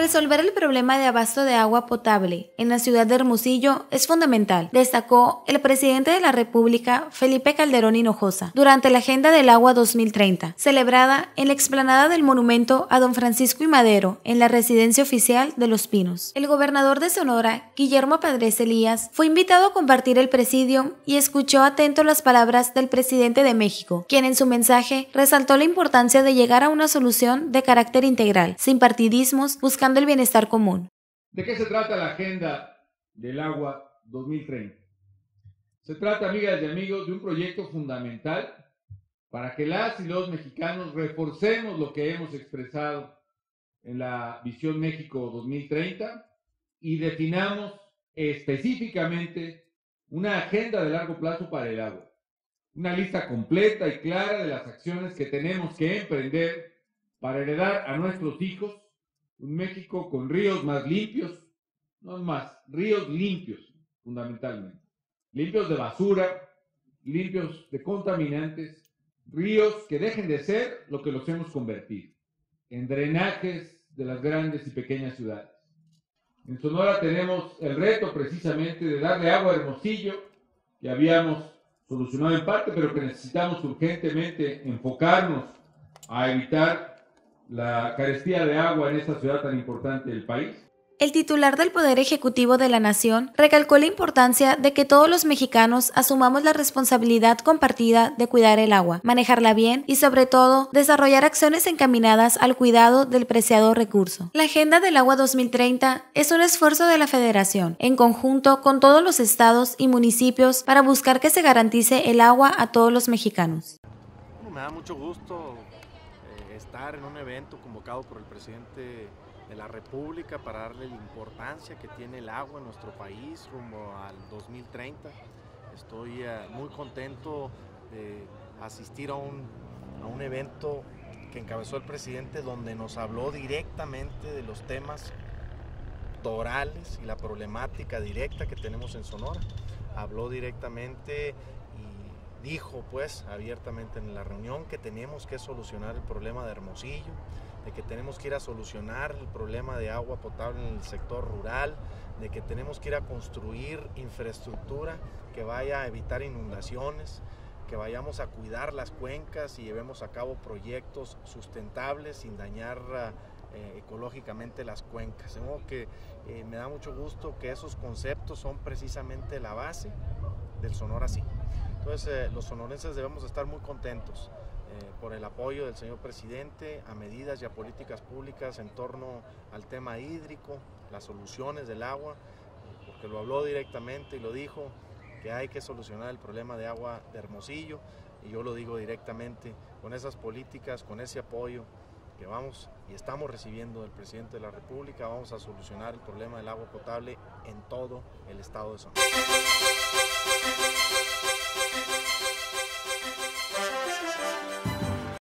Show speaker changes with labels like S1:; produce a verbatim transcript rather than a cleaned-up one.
S1: Resolver el problema de abasto de agua potable en la ciudad de Hermosillo es fundamental, destacó el presidente de la República, Felipe Calderón Hinojosa, durante la Agenda del Agua dos mil treinta, celebrada en la explanada del monumento a Don Francisco I. Madero, en la residencia oficial de Los Pinos. El gobernador de Sonora, Guillermo Padres Elías, fue invitado a compartir el presidium y escuchó atento las palabras del presidente de México, quien en su mensaje resaltó la importancia de llegar a una solución de carácter integral, sin partidismos, buscando el bienestar común.
S2: ¿De qué se trata la Agenda del Agua dos mil treinta? Se trata, amigas y amigos, de un proyecto fundamental para que las y los mexicanos reforcemos lo que hemos expresado en la Visión México dos mil treinta y definamos específicamente una agenda de largo plazo para el agua. Una lista completa y clara de las acciones que tenemos que emprender para heredar a nuestros hijos un México con ríos más limpios, no más, ríos limpios, fundamentalmente. Limpios de basura, limpios de contaminantes, ríos que dejen de ser lo que los hemos convertido, en drenajes de las grandes y pequeñas ciudades. En Sonora tenemos el reto precisamente de darle agua a Hermosillo, que habíamos solucionado en parte, pero que necesitamos urgentemente enfocarnos a evitar la carestía de agua en esta ciudad tan importante del país.
S1: El titular del Poder Ejecutivo de la Nación recalcó la importancia de que todos los mexicanos asumamos la responsabilidad compartida de cuidar el agua, manejarla bien y, sobre todo, desarrollar acciones encaminadas al cuidado del preciado recurso. La Agenda del Agua dos mil treinta es un esfuerzo de la Federación, en conjunto con todos los estados y municipios, para buscar que se garantice el agua a todos los mexicanos.
S3: Bueno, me da mucho gusto eh, estar en un evento convocado por el presidente de la República para darle la importancia que tiene el agua en nuestro país rumbo al dos mil treinta. Estoy uh, muy contento de asistir a un, a un evento que encabezó el presidente, donde nos habló directamente de los temas torales y la problemática directa que tenemos en Sonora. Habló directamente y dijo pues abiertamente en la reunión que tenemos que solucionar el problema de Hermosillo, de que tenemos que ir a solucionar el problema de agua potable en el sector rural, de que tenemos que ir a construir infraestructura que vaya a evitar inundaciones, que vayamos a cuidar las cuencas y llevemos a cabo proyectos sustentables sin dañar eh, ecológicamente las cuencas. De modo que eh, me da mucho gusto que esos conceptos son precisamente la base del Sonora Sí. Entonces eh, los sonorenses debemos estar muy contentos Eh, por el apoyo del señor presidente a medidas y a políticas públicas en torno al tema hídrico, las soluciones del agua, eh, porque lo habló directamente y lo dijo, que hay que solucionar el problema de agua de Hermosillo, y yo lo digo directamente, con esas políticas, con ese apoyo que vamos y estamos recibiendo del presidente de la República, vamos a solucionar el problema del agua potable en todo el estado de Sonora.